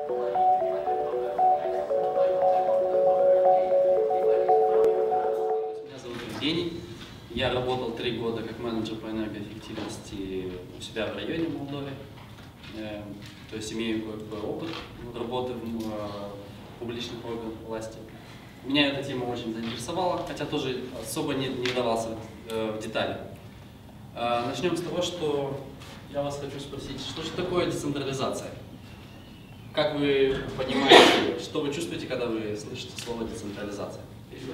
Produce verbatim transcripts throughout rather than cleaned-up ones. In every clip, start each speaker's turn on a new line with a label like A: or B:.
A: Меня зовут Евгений. Я работал три года как менеджер по энергоэффективности у себя в районе Молдовы. То есть имею опыт работы в публичных органах власти. Меня эта тема очень заинтересовала, хотя тоже особо не, не вдавался в детали. Начнем с того, что я вас хочу спросить, что же такое децентрализация? Как вы понимаете, что вы чувствуете, когда вы слышите слово децентрализация?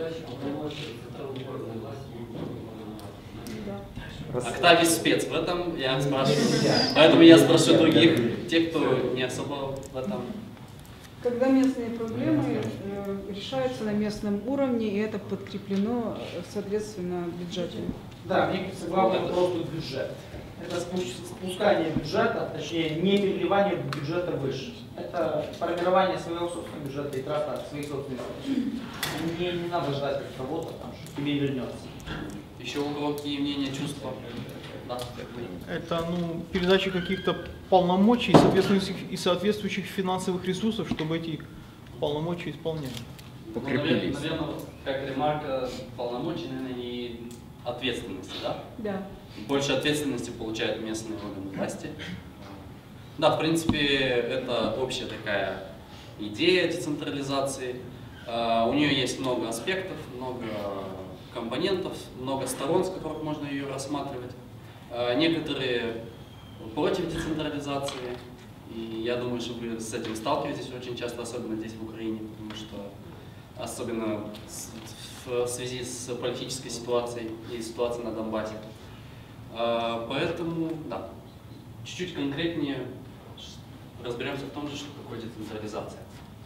A: А кто весь спец в этом, я спрашиваю. Поэтому я спрошу других, тех, кто не особо в этом.
B: Когда местные проблемы э, решаются на местном уровне, и это подкреплено, соответственно, бюджетом.
C: Да, мне кажется, главный вопрос тут бюджет. Это спускание бюджета, точнее, не переливание бюджета выше. Это формирование своего собственного бюджета и трата своих собственных средств. Не, не надо ждать от кого-то, что тебе вернется.
A: Еще у кого какие мнения, чувства? Да.
D: Это ну, передача каких-то полномочий и соответствующих, и соответствующих финансовых ресурсов, чтобы эти полномочия исполняли.
A: Ну, наверное, наверное, как ремарка, полномочий, наверное, и ответственности, да?
B: Да.
A: Больше ответственности получают местные органы власти. Да, в принципе, это общая такая идея децентрализации. У нее есть много аспектов, много компонентов, много сторон, с которых можно ее рассматривать. Некоторые против децентрализации, и я думаю, что вы с этим сталкиваетесь очень часто, особенно здесь, в Украине, потому что особенно в связи с политической ситуацией и ситуацией на Донбассе. Поэтому, да, чуть-чуть конкретнее разберемся в том же, что такое децентрализация.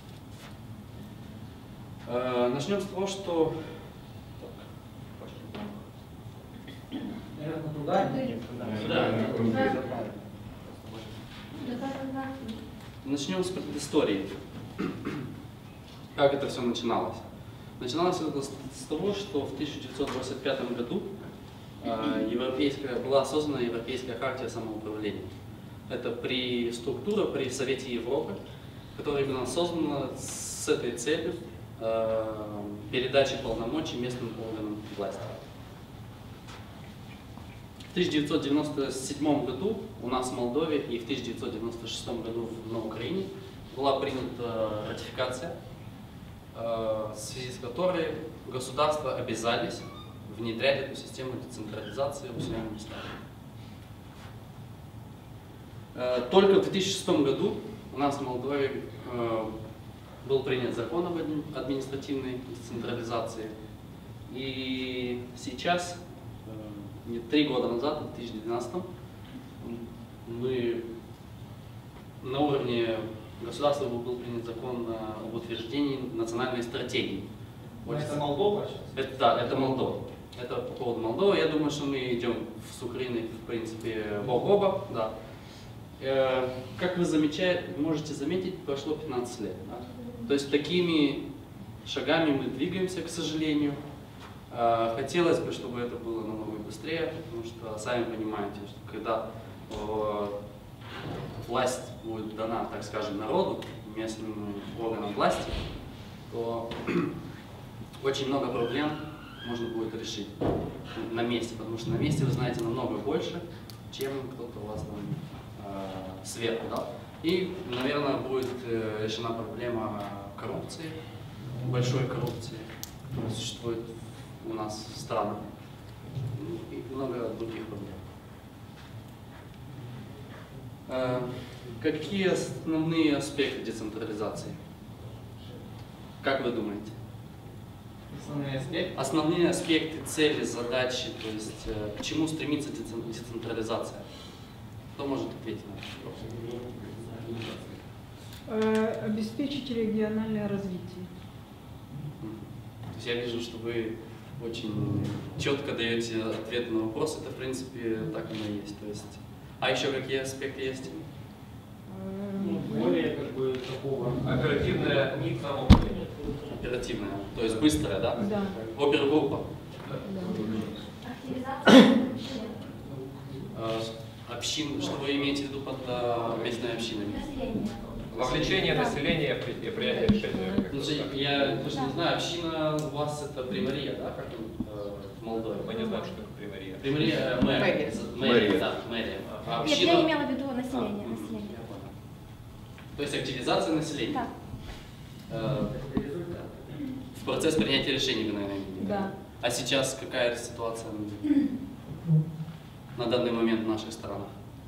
A: Начнем с того, что...
C: Наверное, туда?
A: Да. Начнем с предыстории. Как это все начиналось? Начиналось это с того, что в тысяча девятьсот двадцать пятом году европейская, была создана Европейская хартия самоуправления. Это при структура при Совете Европы, которая именно создана с этой целью передачи полномочий местным органам власти. В тысяча девятьсот девяносто седьмом году у нас в Молдове и в тысяча девятьсот девяносто шестом году на Украине была принята ратификация, в связи с которой государства обязались внедрять эту систему децентрализации у себя на местах. Только в две тысячи шестом году у нас в Молдове был принят закон об административной децентрализации, и сейчас, три года назад, в две тысячи двенадцатом, мы на уровне государства был принят закон об утверждении национальной стратегии.
C: Это Молдова сейчас?
A: Это, да, это Молдова. Это по поводу Молдовы. Я думаю, что мы идем с Украиной, в принципе, бок о бок. Да. Э, как вы замечаете, можете заметить, прошло пятнадцать лет. Да? То есть такими шагами мы двигаемся, к сожалению. Э, хотелось бы, чтобы это было намного быстрее, потому что, сами понимаете, что когда э, власть будет дана, так скажем, народу, местным органам власти, то очень много проблем можно будет решить на месте, потому что на месте вы знаете намного больше, чем кто-то у вас там э, сверху, да? И, наверное, будет э, решена проблема коррупции, большой коррупции, которая существует у нас в странах, и много других проблем. Э, какие основные аспекты децентрализации? Как вы думаете?
C: Основные аспекты?
A: Основные аспекты, цели, задачи, то есть э, к чему стремится децентрализация? Кто может ответить на этот вопрос?
B: Э, обеспечить региональное развитие.
A: То есть я вижу, что вы очень четко даете ответ на вопрос. Это, в принципе, так оно и есть. То есть, а еще какие аспекты есть?
C: Ну, более как бы такого
E: оперативная ник самоуправления.
A: Оперативная, то есть быстрая, да?
B: Да.
A: Опергруппа.
B: Да.
A: Общин, что вы имеете в виду под местной общиной?
E: Вовлечение населения при при принятии решения.
A: Значит, я даже не знаю, община у вас это примария, да, как э, в Молдове?
E: Мы не знаем, что такое примария.
A: Примария, э, мэрия.
B: Мэрия.
A: Мэрия, да, мэрия. А
F: Нет,
A: община-
F: я имела в виду население.
A: А,
F: население.
A: я понял. То есть активизация населения.
F: Да.
A: Э, в процесс принятия решений вы, наверное, видите.
B: Да.
A: А сейчас какая ситуация на данный момент в наших странах?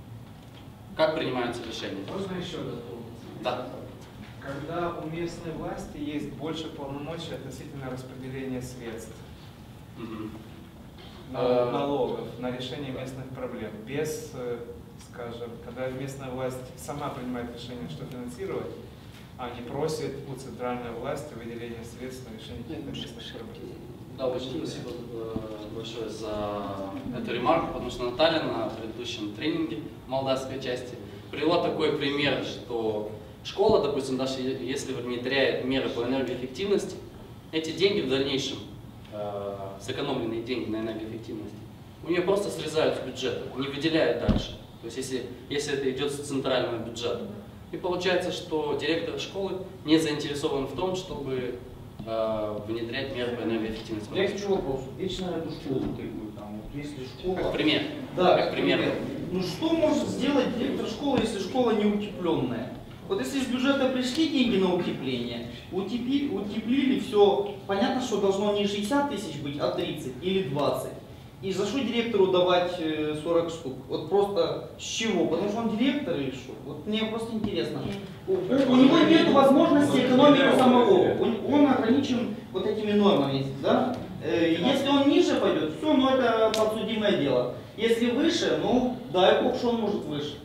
A: Как принимаются решения?
G: Можно еще дополнить?
A: Да.
G: Когда у местной власти есть больше полномочий относительно распределения средств,
A: Мгм.
G: на-
A: Э.
G: налогов, на решение местных проблем, без, э, скажем, когда местная власть сама принимает решение, что финансировать, а не просит у центральной власти выделения средств на решение каких-то местных проблем.
A: Да, очень спасибо э, большое за эту ремарку, потому что Наталья на предыдущем тренинге в молдавской части привела такой пример, что школа, допустим, даже если внедряет меры по энергоэффективности, эти деньги в дальнейшем, э, сэкономленные деньги на энергоэффективности, у нее просто срезают с бюджета, не выделяют дальше. То есть если, если это идет с центрального бюджета. И получается, что директор школы не заинтересован в том, чтобы э, внедрять меры по энергоэффективности.
C: Я хочу вопрос. Вечно эту школу требуют там. Вот если школа.
A: Как пример.
C: Да,
A: как пример.
C: Ну что может сделать директор школы, если школа не утепленная? Вот если из бюджета пришли деньги на утепление, утепли, утеплили все, понятно, что должно не шестьдесят тысяч быть, а тридцать или двадцать. И за что директору давать э, сорок штук? Вот просто с чего? Потому что он директор или что? Вот мне просто интересно. У, у- у него нет возможности экономить самого. Он, он ограничен вот этими нормами, да? Э, если он ниже пойдет, все, ну это подсудимое дело. Если выше, ну дай бог, что он может выше.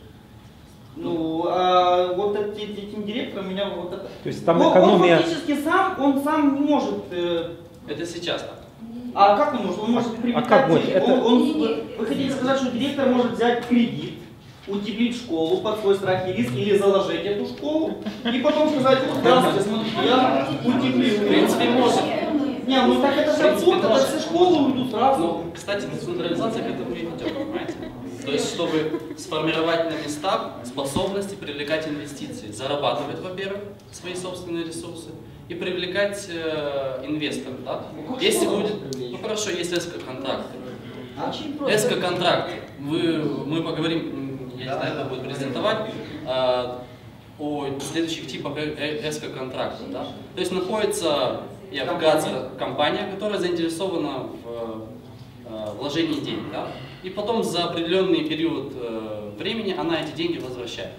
C: Ну, а вот эти- этим директором меня вот это...
H: То есть там
C: он,
H: экономия...
C: он фактически сам, он сам не может... э,
A: Это сейчас так.
C: а как он может? Он может привлекать...
H: как может?
C: Он-
H: Это-
C: он- вы, вы хотите сказать, что директор может взять кредит, утеплить школу под свой страх и риск или заложить эту школу и потом сказать: здравствуйте, смотрите, я утеплил.
A: В принципе, может.
C: Не, ну так это
A: В
C: же
A: принципе,
C: абсурд, это
A: может.
C: все школы уйдут сразу.
A: Ну, кстати, децентрализация к этому и ведет, понимаете? То есть, чтобы сформировать на местах способности привлекать инвестиции, зарабатывать, во-первых, свои собственные ресурсы и привлекать э, инвесторов, да? Если будет, ну хорошо, есть эско-контракты. Эско-контракты. Вы, мы поговорим, я не знаю, это будет презентовать, э, о следующих типах э- э- эско-контрактов, да? То есть находится и афганская компания, которая заинтересована в э, вложении денег, да? И потом за определенный период э, времени она эти деньги возвращает.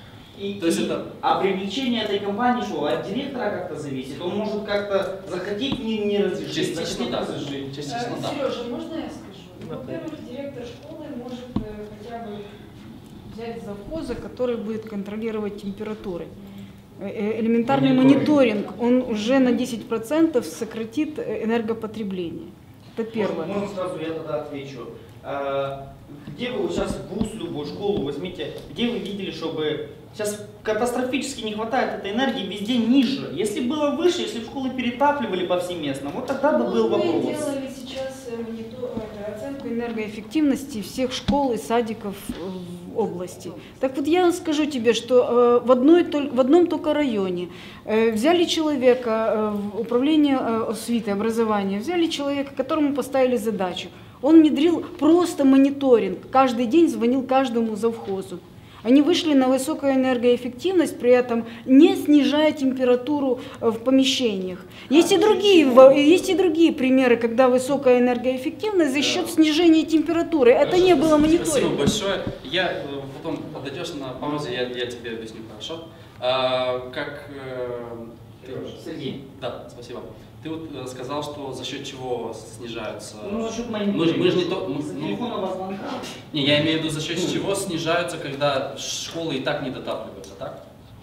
C: И,
A: То есть
C: и-
A: это-
C: А привлечение этой компании что, от директора как-то зависит? Он может как-то захотеть не, не разрешить,
A: Частично
C: захотеть
A: да.
C: разрешить.
A: Частично да.
B: Сережа, можно я скажу? Во-первых, директор школы может э, хотя бы взять завхоза, который будет контролировать температуры. Э, э, Элементарный мониторинг, он уже на десять процентов сократит э, энергопотребление. Это первое.
C: Можно сразу я тогда отвечу. А, Где вы вот сейчас вуз, любую школу возьмите, где вы видели, чтобы сейчас катастрофически не хватает этой энергии, везде ниже. Если было выше, если школы перетапливали повсеместно, вот тогда бы был
B: Мы
C: вопрос.
B: делали сейчас э, монитор- э, оценку энергоэффективности всех школ и садиков э, в области. Так вот я скажу тебе, что э, в, одной, толь- в одном только районе э, взяли человека э, в управление э, освиты, образования, взяли человека, которому поставили задачу. Он внедрил просто мониторинг, каждый день звонил каждому завхозу. Они вышли на высокую энергоэффективность, при этом не снижая температуру э, в помещениях. Есть и другие, в- есть и другие примеры, когда высокая энергоэффективность за счет снижения температуры. Это не было
A: Спасибо
B: мониторинга.
A: большое. Я э, потом подойдешь на паузе, я, я тебе объясню хорошо. А, как э, ты-
C: Сергей.
A: Да, спасибо. Ты вот э, сказал, что за счет чего снижаются.
C: Ну, за счет
A: Мы,
C: мониторинга.
A: ж- мы же не то. мы-
C: За
A: ну,
C: телефонного звонка.
A: не, я имею в виду за счет чего снижаются, когда школы и так не дотапливаются, так?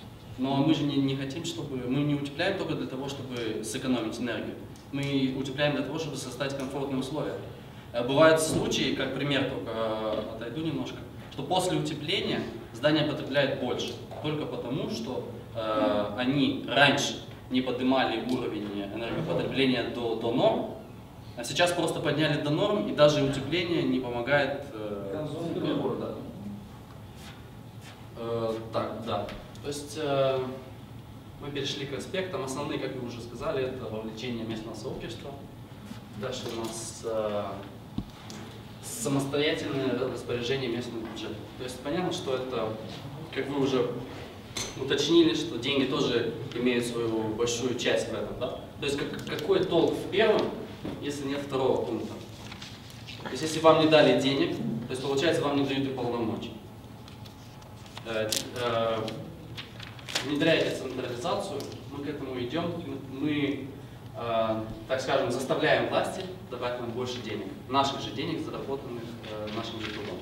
A: Но мы же не, не хотим, чтобы мы не утепляем только для того, чтобы сэкономить энергию. Мы утепляем для того, чтобы создать комфортные условия. Э, Бывают случаи, как пример, только э, отойду немножко, что после утепления здание потребляет больше, только потому, что э, они раньше не поднимали уровень энергопотребления до, до норм, а сейчас просто подняли до норм, и даже утепление не помогает. э,
C: Консуматор города.
A: э, так, да. То есть э, мы перешли к аспектам. Основные, как вы уже сказали, это вовлечение местного сообщества. Дальше у нас э, самостоятельное распоряжение местным бюджетом. То есть понятно, что это, как вы уже уточнили, что деньги тоже имеют свою большую часть в этом. Да? То есть как, какой толк в первом, если нет второго пункта? То есть если вам не дали денег, то есть получается вам не дают и полномочий. Э, э, внедряя децентрализацию, мы к этому идем, мы, э, так скажем, заставляем власти давать нам больше денег, наших же денег, заработанных э, нашим же трудом.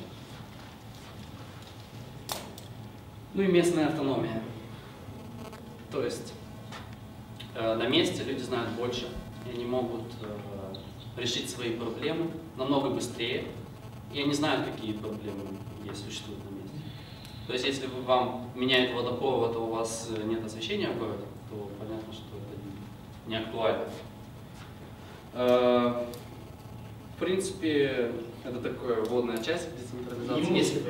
A: Ну и местная автономия. То есть э, на месте люди знают больше, и они могут э, решить свои проблемы намного быстрее, и они знают, какие проблемы есть, существуют на месте. То есть если вы, вам меняют водопровод, а у вас нет освещения в городе, то понятно, что это не актуально. Э, в принципе, это такая вводная часть децентрализации. Если...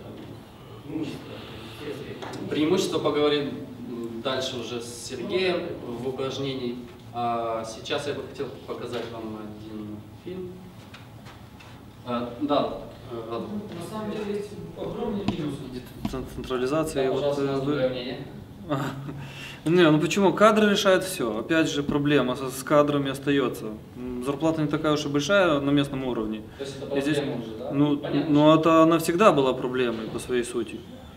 A: Преимущество поговорим дальше уже с Сергеем в упражнении. А сейчас я бы хотел показать вам один фильм. А, да, Рад.
F: На самом деле есть огромный минус
H: Централизация.
A: Да,
H: Вот,
A: пожалуйста,
H: вы...
A: другое мнение.
H: Не, ну почему? Кадры решают все. Опять же, проблема с, с кадрами остается. Зарплата не такая уж и большая на местном уровне.
A: То есть это
H: И здесь,
A: проблема уже, да?
H: ну,
A: Понятно,
H: ну, это она всегда была проблемой по своей сути.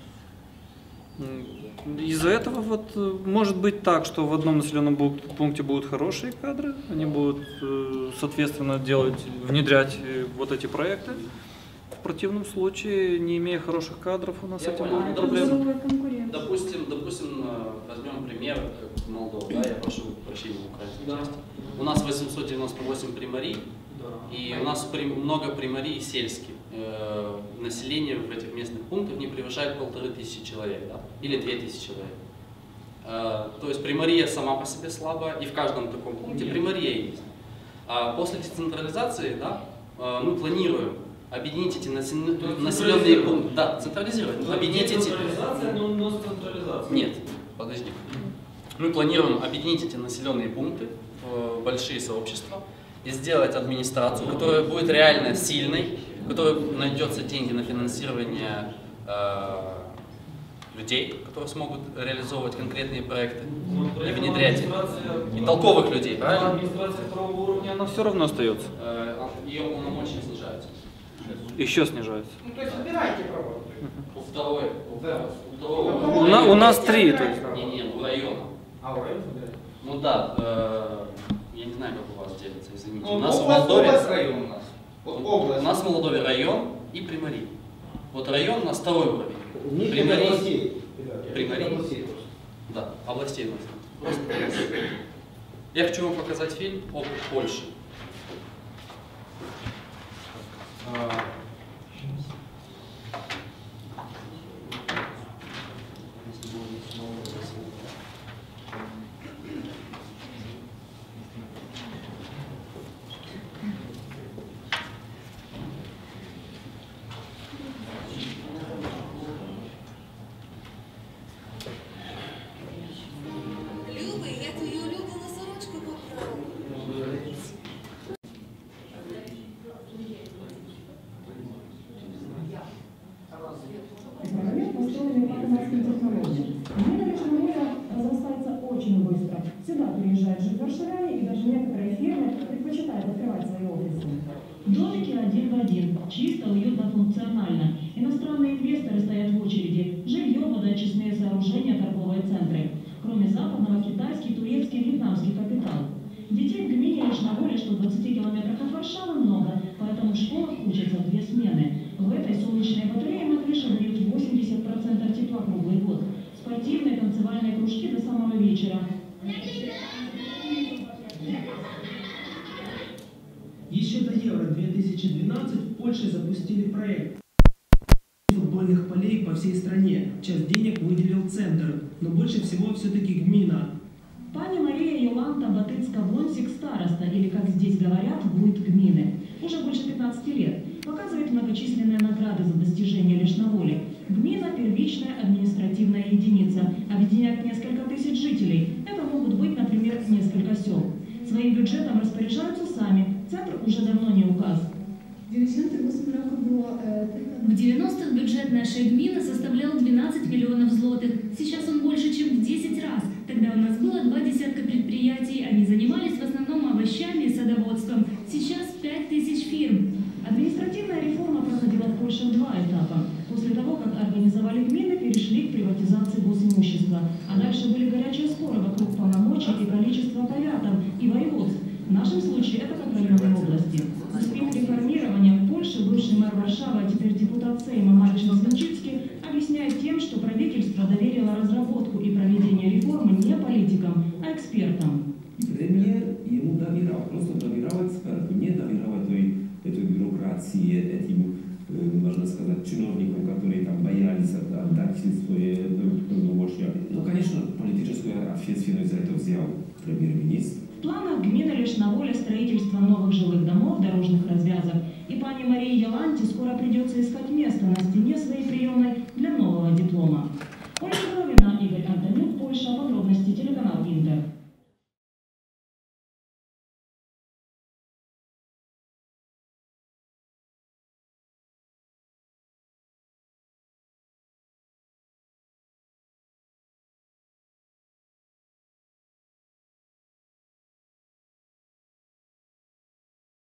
H: Из-за этого вот может быть так, что в одном населенном пункте будут хорошие кадры, они будут, соответственно, делать, внедрять вот эти проекты. В противном случае, не имея хороших кадров, у нас
A: Я
H: с этим
A: понял.
H: будут
B: Это
H: проблемы.
B: здоровая конкуренция.
A: Допустим, допустим, возьмем пример, как Молдова, да, я прошу прощения в украинской
F: Да.
A: части. У нас восемьсот девяносто восемь примарий,
F: Да.
A: и у нас при- много примарий сельских. Э, население в этих местных пунктах не превышает полторы тысячи человек, да, или две тысячи человек. Э, то есть примария сама по себе слабая, и в каждом таком пункте примария есть. А после децентрализации, да, э, мы планируем объединить эти насел-
F: То есть
A: населенные пункты. Да, централизировать. Объединить эти...
F: Централизация, но, но с централизацией.
A: Нет, подожди. Мы планируем объединить эти населенные пункты в большие сообщества и сделать администрацию, которая будет реально сильной, в которой найдется деньги на финансирование э, людей, которые смогут реализовывать конкретные проекты и внедрять их. И толковых людей, правильно?
F: Администрация второго уровня.
H: Она все равно остается.
A: Э, ее полномочия снижаются.
H: Еще снижается.
C: Ну, то есть выбирайте провод.
A: У второй, у
C: Да.
A: второго.
H: У, на- у нас три, то есть.
A: Не, не, у района.
C: А вы выбираете?
A: Ну да, э, я не знаю, как у вас делится, извините.
C: Ну,
A: у нас в
C: область,
A: Молдове,
C: область, район у нас. Вот область.
A: у нас в Молдове район и примарий. Вот район у нас второй уровень. Примарий, примарий. Да, областей у нас. Просто областей. Я хочу вам показать фильм опыт Польши. А,
I: Любий, я твою улюблену сорочку поправила.
J: Проект построенный по канадским технологиям. Мина Лешноморья разрастается очень быстро. Сюда приезжают жить варшавяне, и даже некоторые фирмы предпочитают открывать свои офисы.
K: Домики один в один, чисто, уютно, функционально. Иностранные инвесторы стоят в очереди. Жилье, водоочистные сооружения, торговые центры. Кроме западного, китайский, турецкий, вьетнамский капитал. Детей в гмине Лешноволе, что в двадцати километрах от Варшавы, много, поэтому в школах учатся в две смены. В этой солнечной батарее на крыше дают восемьдесят процентов тепла круглый год. Спортивные, танцевальные кружки до самого вечера.
L: Еще до Евро две тысячи двенадцать в Польше запустили проект футбольных полей по всей стране. Часть денег выделил центр, но больше всего все-таки гмина.
K: Пани Мария Йоланта Батыцка-Вонсик, староста, или, как здесь говорят, вуйт гмины. Уже больше пятнадцати лет. Показывает многочисленные награды за достижения Лешноволи. Гмина – первичная административная единица, объединяет несколько тысяч жителей. Это могут быть, например, несколько сел. Своим бюджетом распоряжаются сами. Центр уже давно не указ.
M: В девяностых бюджет нашей гмины составлял двенадцать миллионов злотых. Сейчас он больше, чем в десять раз. Тогда у нас было два десятка предприятий. Они занимались в основном овощами и садоводством. Сейчас пять тысяч фирм.
K: Административная реформа проходила в Польше в два этапа. После того, как организовали гмины, перешли к приватизации госимущества. А дальше были горячие споры вокруг полномочий и количества повятов и воеводств. В нашем случае это как районные области. Успех реформирования в Польше бывший мэр Варшавы, а теперь депутат Сейма Марчин Свинчицкий объясняет тем, что правительство доверило разработку и проведение реформы не политикам, а экспертам.
N: Premier jemu zawierał, prosto zawierał ekspertu, nie zawierała tej, tej biurokracji, etym, można сказать, чиновникам, которые там боялись отдать свои полномочия. Ну, конечно, политическую ответственность за это взял премьер-министр.
K: В планах гмины лишь на воле строительства новых жилых домов, дорожных развязок. И пани Марии Яланти скоро